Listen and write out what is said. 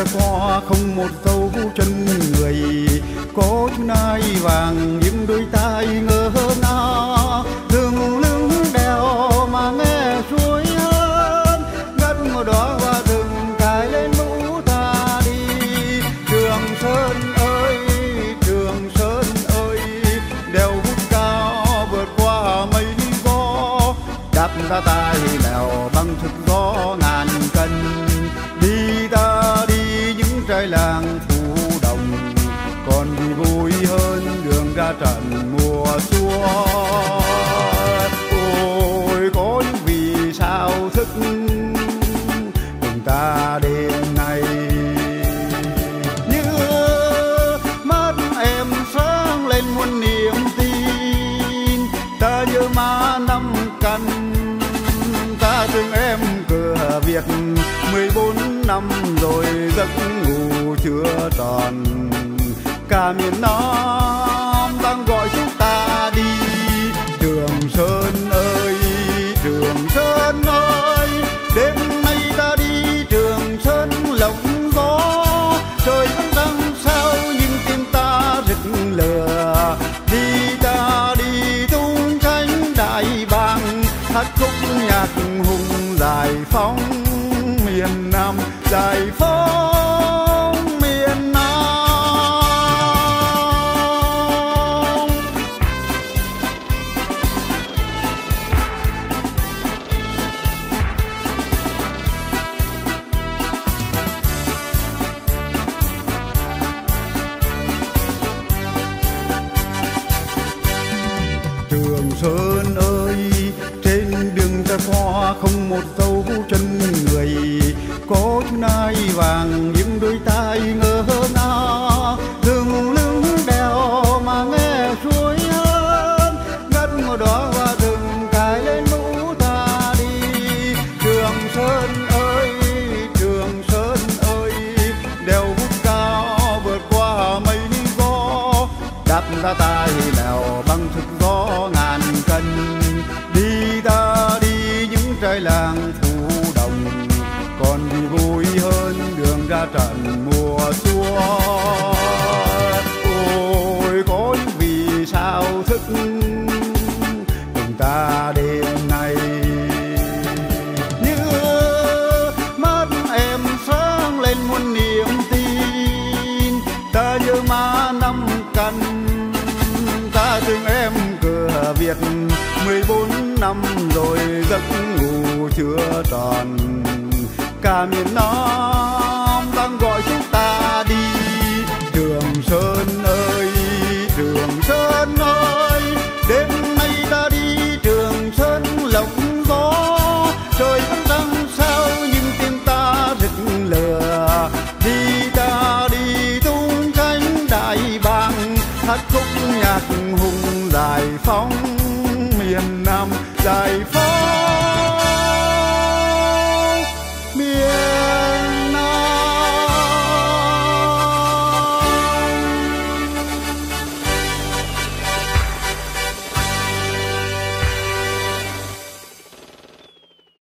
qua không một dấu chân người, có nai vàng những đôi tai ngơ ngác, lưng lưng đèo mà nghe suối hát, ngắt một đóa hoa rừng cài lên mũ ta đi. Trường Sơn ơi, Trường Sơn ơi, đèo vút cao vượt qua mây gió, đạp ra tai lèo băng thực gió ngàn cân. Đi ta đi những trai làng phù đồng, còn gì vui hơn đường ra trận mùa xuân. Ôi có những vì sao thức cùng ta đêm nay, như mắt em sáng lên muôn niềm tin. Ta nhớ má năm căn, ta thương em cửa Việt 14 năm rồi giấc ngủ chưa tròn. Cả miền Nam đang gọi chúng ta đi. Trường Sơn ơi, Trường Sơn ơi, đêm nay ta đi Trường Sơn lộng gió. Trời vẫn đang sao nhưng tim ta rực lửa. Đi ta đi tung cánh đại bàng, hát khúc nhạc hùng giải phóng miền Nam, giải phóng miền Nam. Trường Sơn ơi, trên đường ta qua không một dấu chân người, có nai vàng những đôi tai ngơ ngác, lưng lưng đèo mà nghe suối hát, ngắt một đóa hoa rừng cài lên mũ ta đi. Trường Sơn ơi, Trường Sơn ơi, đèo vút cao vượt qua mây gió, đạp ra tai lèo băng thực gió ngàn cân. Đi ta đi những trai làng phù đồng, còn gì vui hơn đường ra trận mùa xuân. Ôi có những vì sao thức cùng ta đêm nay, như mắt em sáng lên muôn niềm tin. Ta nhớ má năm căn, ta thương em cửa Việt 14 năm rồi giấc ngủ chưa tròn. Cả miền Nam đang gọi chúng ta đi. Trường Sơn ơi, Trường Sơn ơi, đêm nay ta đi Trường Sơn lộng gió. Trời vẫn đang sao nhưng tim ta rực lửa. Đi ta đi tung cánh đại bàng, hát khúc nhạc hùng giải phóng miền Nam, giải phóng